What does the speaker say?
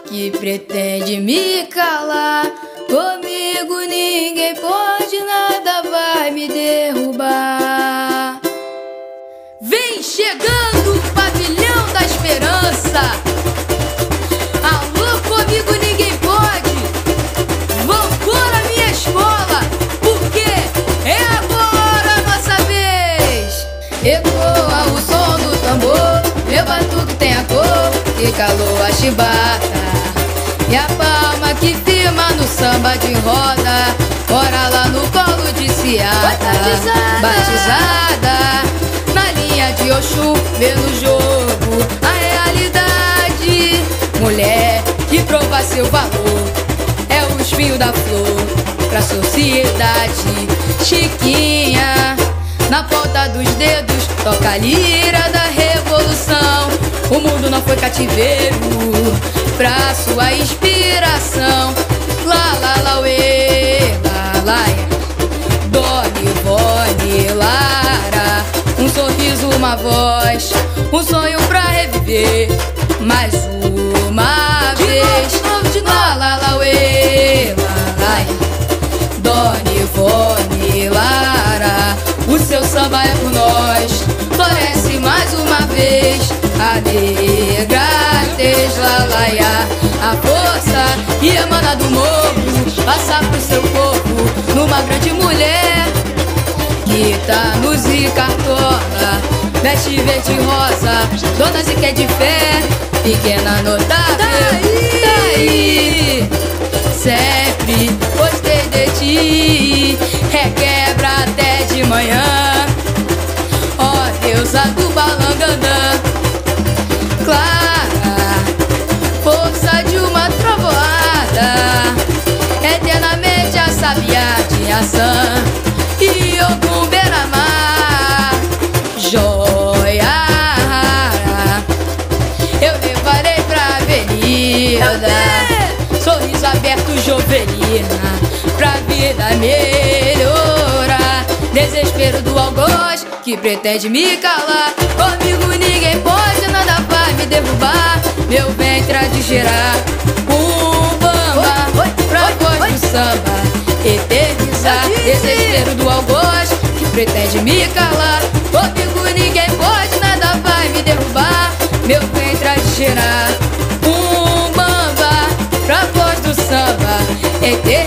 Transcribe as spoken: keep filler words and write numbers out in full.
que pretende me calar. Comigo ninguém pode, nada vai me derrubar. Vem chegando o pavilhão da esperança. Alô, comigo ninguém pode. Vão para minha escola, porque é agora a nossa vez. Ecoa o som do tambor, meu batuque tem a cor que calou a chibata, e a palma que firma no samba de roda, ora lá no colo de Ciata. Batizada, batizada na linha de Oxum, vê no jogo a realidade. Mulher que prova seu valor, é o espinho da flor pra sociedade. Chiquinha, na ponta dos dedos, toca a lira da revolução. O mundo não foi cativeiro pra sua inspiração. Lá, lá, lá, uê, lá, lá, Doni, Vone, Lara. Um sorriso, uma voz, um sonho pra reviver mais uma de vez. Novo, de novo. Lá, lá, lá, uê, lá, lá, Doni, Vone, Lara. O seu samba é por nós, floresce mais uma vez. A negra teslalaia, a força que emana do morro, passa pro seu corpo numa grande mulher que tá nos encartola, veste verde e rosa, dona Zica é de fé, pequena notável, daí sempre gostei de ti, requebra até de manhã, ó deusa do balangandã. Clara, força de uma trovoada, eternamente a sabiá de Assã e Ogum Beira-Mar. Joia, eu levarei pra avenida, sorriso aberto jovelina, pra vida melhorar. Desespero do algoz que pretende me calar. Comigo ninguém pode, nada vai me derrubar. Meu ventre há de gerar um bamba pra voz do samba eternizar. Desespero do algoz que pretende me calar. Comigo ninguém pode, nada vai me derrubar. Meu ventre há de gerar um bamba pra voz do samba eternizar.